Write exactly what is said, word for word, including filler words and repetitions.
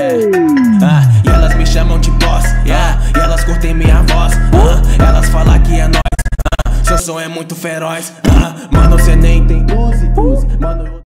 É. Ah, e elas me chamam de boss, yeah. E elas curtem minha voz, ah. Elas falam que é nóis, ah. Seu som é muito feroz, ah. Mano, cê nem tem doze, doze. Mano,